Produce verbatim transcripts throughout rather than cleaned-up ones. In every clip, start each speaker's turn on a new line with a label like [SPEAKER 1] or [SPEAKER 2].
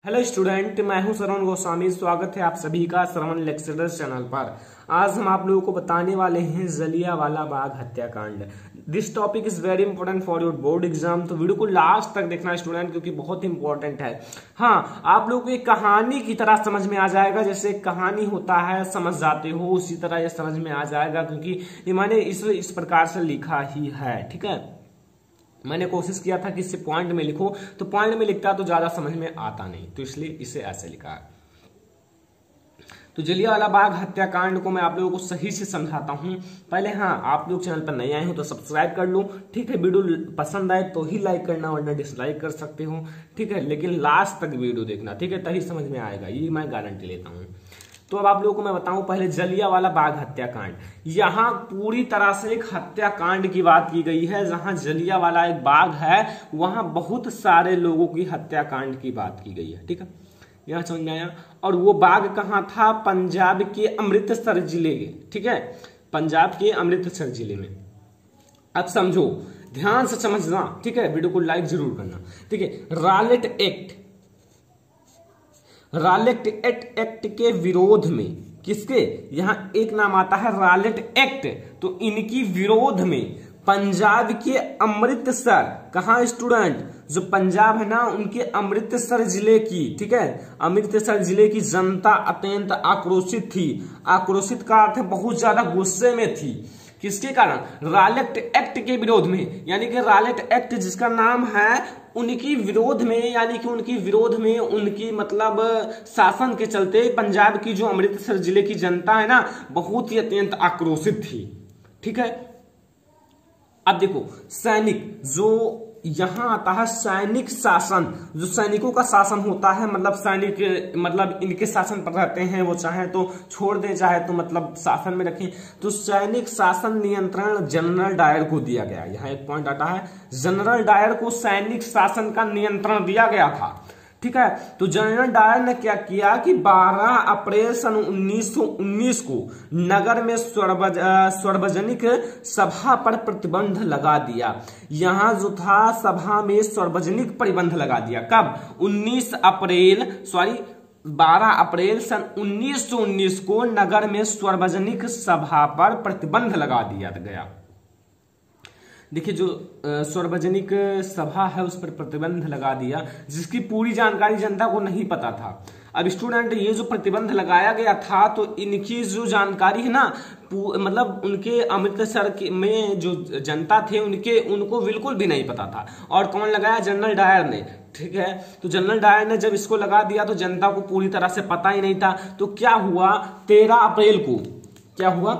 [SPEAKER 1] Hello student, मैं हूं श्रवण गोस्वामी। स्वागत है आप सभी का श्रवण लेक्चरर्स चैनल पर। आज हम आप लोगों को बताने वाले हैं जलियांवाला बाग हत्याकांड। This topic is very important for your board exam, तो वीडियो को लास्ट तक देखना स्टूडेंट, क्योंकि बहुत इंपॉर्टेंट है। हाँ, आप लोगों को एक कहानी की तरह समझ में आ जाएगा। जैसे कहानी होता है, समझ जाते हो, उसी तरह ये समझ में आ जाएगा, क्योंकि ये मैंने इस इस प्रकार से लिखा ही है। ठीक है, मैंने कोशिश किया था कि इसे पॉइंट में लिखो, तो पॉइंट में लिखता तो ज्यादा समझ में आता नहीं, तो इसलिए इसे ऐसे लिखा है। तो जलियांवाला बाग हत्याकांड को मैं आप लोगों को सही से समझाता हूं। पहले हाँ, आप लोग चैनल पर नए आए हो तो सब्सक्राइब कर लो। ठीक है, वीडियो पसंद आए तो ही लाइक करना, वरना डिसलाइक कर सकते हो। ठीक है, लेकिन लास्ट तक वीडियो देखना, ठीक है, तभी समझ में आएगा, ये मैं गारंटी लेता हूँ। तो अब आप लोगों को मैं बताऊं पहले जलियांवाला बाग हत्याकांड। यहां पूरी तरह से एक हत्याकांड की बात की गई है। जहां जलियांवाला एक बाग है, वहां बहुत सारे लोगों की हत्याकांड की बात की गई है। ठीक है, यहां समझ में आया। और वो बाग कहां था? पंजाब के अमृतसर जिले के। ठीक है, पंजाब के अमृतसर जिले में। अब समझो, ध्यान से समझना। ठीक है, वीडियो को लाइक जरूर करना। ठीक है, Rowlatt Act Rowlatt Act Act के विरोध में, किसके? यहां एक नाम आता है रॉलेट एक्ट, तो इनकी विरोध में पंजाब के अमृतसर, कहां स्टूडेंट? जो पंजाब है ना, उनके अमृतसर जिले की, ठीक है, अमृतसर जिले की जनता अत्यंत आक्रोशित थी। आक्रोशित का अर्थ है बहुत ज्यादा गुस्से में थी। किसके कारण? रॉलेट एक्ट के विरोध में, यानी कि रॉलेट एक्ट जिसका नाम है, उनकी विरोध में, यानी कि उनकी विरोध में, उनकी मतलब शासन के चलते पंजाब की जो अमृतसर जिले की जनता है ना, बहुत ही अत्यंत आक्रोशित थी। ठीक है, अब देखो, सैनिक जो यहां आता है, सैनिक शासन, जो सैनिकों का शासन होता है, मतलब सैनिक मतलब इनके शासन पर रहते हैं, वो चाहे तो छोड़ दें, चाहे तो मतलब शासन में रखें। तो सैनिक शासन नियंत्रण जनरल डायर को दिया गया। यहाँ एक पॉइंट आता है, जनरल डायर को सैनिक शासन का नियंत्रण दिया गया था। ठीक है, तो जनरल डायर ने क्या किया कि बारह अप्रैल सन उन्नीस सौ उन्नीस को नगर में सार्वजनिक सभा पर प्रतिबंध लगा दिया। यहां जो था, सभा में सार्वजनिक प्रतिबंध लगा दिया। कब? उन्नीस अप्रैल सॉरी बारह अप्रैल सन उन्नीस सौ उन्नीस को नगर में सार्वजनिक सभा पर प्रतिबंध लगा दिया गया। देखिए, जो सार्वजनिक सभा है उस पर प्रतिबंध लगा दिया, जिसकी पूरी जानकारी जनता को नहीं पता था। अब स्टूडेंट, ये जो प्रतिबंध लगाया गया था, तो इनकी जो जानकारी है ना, मतलब उनके अमृतसर में जो जनता थे, उनके उनको बिल्कुल भी नहीं पता था। और कौन लगाया? जनरल डायर ने। ठीक है, तो जनरल डायर ने जब इसको लगा दिया तो जनता को पूरी तरह से पता ही नहीं था। तो क्या हुआ? तेरह अप्रैल को क्या हुआ?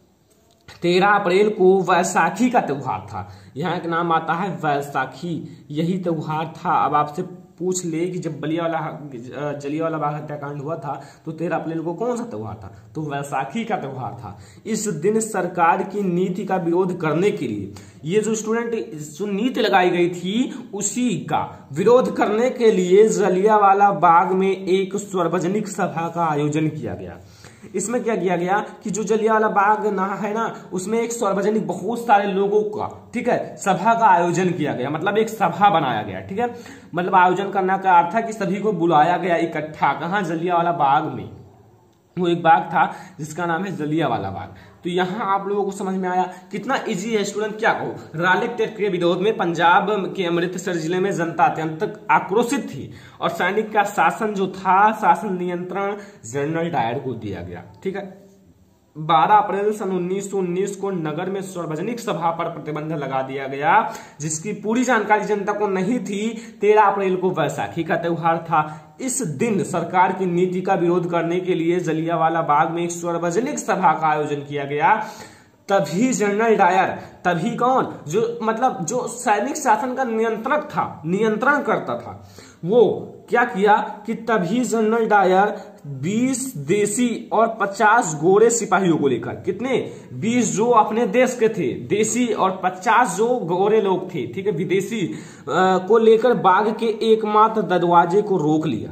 [SPEAKER 1] तेरह अप्रैल को वैसाखी का त्योहार था। यहाँ एक नाम आता है वैसाखी, यही त्योहार था। अब आपसे पूछ ले कि जब जलियांवाला जलियांवाला बाग हत्याकांड हुआ था, तो तेरह अप्रैल को कौन सा त्योहार था? तो वैसाखी का त्योहार था। इस दिन सरकार की नीति का विरोध करने के लिए, ये जो स्टूडेंट जो नीति लगाई गई थी, उसी का विरोध करने के लिए जलियांवाला बाग में एक सार्वजनिक सभा का आयोजन किया गया। इसमें क्या किया गया कि जो जलियांवाला बाग ना है ना, उसमें एक सार्वजनिक बहुत सारे लोगों का, ठीक है, सभा का आयोजन किया गया। मतलब एक सभा बनाया गया। ठीक है, मतलब आयोजन करने का अर्थ है कि सभी को बुलाया गया इकट्ठा। कहां? जलियांवाला बाग में। वो एक बाग था जिसका नाम है जलियांवाला बाग। तो यहां आप लोगों को समझ में आया कितना इजी है स्टूडेंट। क्या कहो, रॉलेट एक्ट के विरोध में पंजाब के अमृतसर जिले में जनता अत्यंत आक्रोशित थी, और सैनिक का शासन जो था, शासन नियंत्रण जनरल डायर को दिया गया। ठीक है, बारह अप्रैल सन उन्नीस सौ उन्नीस को नगर में सार्वजनिक सभा पर प्रतिबंध लगा दिया गया, जिसकी पूरी जानकारी जनता को नहीं थी। तेरह अप्रैल को वैसाखी का त्योहार था। इस दिन सरकार की नीति का विरोध करने के लिए जलियांवाला बाग में एक सार्वजनिक सभा का आयोजन किया गया। तभी जनरल डायर, तभी कौन? जो मतलब जो सैनिक शासन का नियंत्रक था, नियंत्रण करता था, वो क्या किया कि तभी जनरल डायर बीस देसी और पचास गोरे सिपाहियों को लेकर, कितने? बीस जो अपने देश के थे देसी, और पचास जो गोरे लोग थे, ठीक है, विदेशी, को लेकर बाग के एकमात्र दरवाजे को रोक लिया।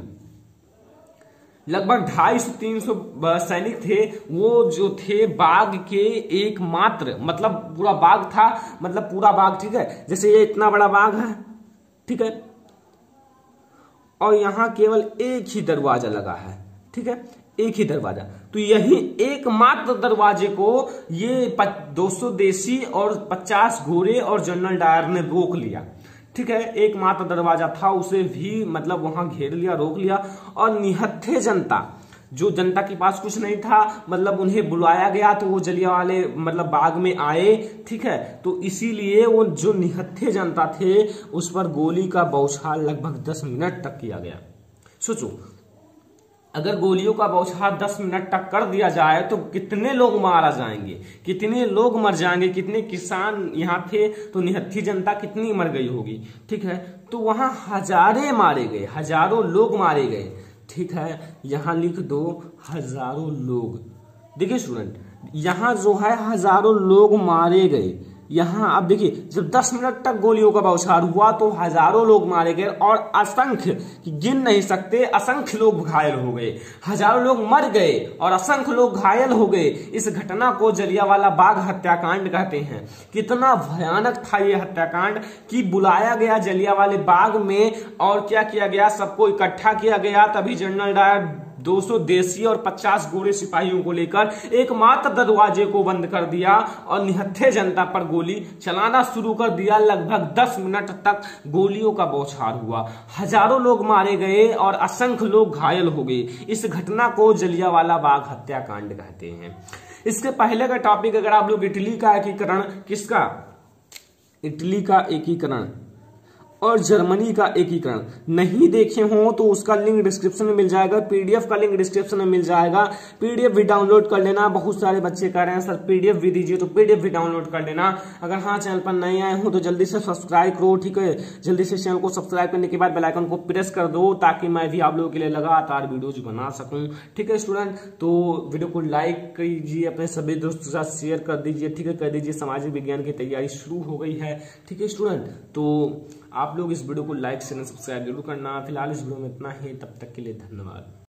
[SPEAKER 1] लगभग ढाई सौ तीन सौ सैनिक थे, वो जो थे बाग के एकमात्र, मतलब पूरा बाग था, मतलब पूरा बाग, ठीक है, जैसे ये इतना बड़ा बाग है, ठीक है, और यहाँ केवल एक ही दरवाजा लगा है, ठीक है, एक ही दरवाजा। तो यही एकमात्र दरवाजे को ये दो सौ देसी और पचास घोड़े और जनरल डायर ने रोक लिया, ठीक है। एकमात्र दरवाजा था, उसे भी मतलब वहां घेर लिया, रोक लिया। और निहत्थे जनता, जो जनता के पास कुछ नहीं था, मतलब उन्हें बुलाया गया तो वो जलियांवाले मतलब बाग में आए, ठीक है। तो इसीलिए वो जो निहत्थे जनता थे उस पर गोली का बौछार लगभग दस मिनट तक किया गया। सोचो, अगर गोलियों का बौछार दस मिनट तक कर दिया जाए तो कितने लोग मारा जाएंगे, कितने लोग मर जाएंगे, कितने किसान यहाँ थे, तो निहत्थी जनता कितनी मर गई होगी, ठीक है। तो वहां हजारे मारे गए, हजारों लोग मारे गए, ठीक है। यहां लिख दो हजारों लोग। देखिए स्टूडेंट, यहां जो है हजारों लोग मारे गए। यहां अब देखिए, जब दस मिनट तक गोलियों का बौछार हुआ तो हजारों लोग मारे गए और असंख्य, गिन नहीं सकते, असंख्य लोग घायल हो गए। हजारों लोग मर गए और असंख्य लोग घायल हो गए। इस घटना को जलियांवाला बाग हत्याकांड कहते हैं। कितना भयानक था यह हत्याकांड कि बुलाया गया जलियांवाले बाग में और क्या किया गया, सबको इकट्ठा किया गया। तभी जनरल डायर दो सौ देसी और पचास गोरे सिपाहियों को लेकर एकमात्र दरवाजे को बंद कर दिया और निहत्थे जनता पर गोली चलाना शुरू कर दिया। लगभग दस मिनट तक गोलियों का बौछार हुआ, हजारों लोग मारे गए और असंख्य लोग घायल हो गए। इस घटना को जलियांवाला बाग हत्याकांड कहते हैं। इसके पहले का टॉपिक, अगर आप लोग इटली का एकीकरण, किसका, इटली का एकीकरण और जर्मनी का एकीकरण नहीं देखे हो तो उसका लिंक डिस्क्रिप्शन में मिल जाएगा, पीडीएफ का लिंक डिस्क्रिप्शन में मिल जाएगा। पीडीएफ भी डाउनलोड कर लेना। बहुत सारे बच्चे कह रहे हैं सर पीडीएफ भी दीजिए, तो पीडीएफ भी डाउनलोड कर लेना। अगर हाँ चैनल पर नए आए हो तो जल्दी से सब्सक्राइब करो, ठीक है। जल्दी से चैनल को सब्सक्राइब करने के बाद बेल आइकन को प्रेस कर दो ताकि मैं भी आप लोगों के लिए लगातार वीडियोज बना सकूं, ठीक है स्टूडेंट। तो वीडियो को लाइक कीजिए, अपने सभी दोस्तों के साथ शेयर कर दीजिए, ठीक है, कर दीजिए। सामाजिक विज्ञान की तैयारी शुरू हो गई है, ठीक है स्टूडेंट। तो आप लोग इस वीडियो को लाइक शेयर सब्सक्राइब जरूर करना। फिलहाल इस वीडियो में इतना ही, तब तक के लिए धन्यवाद।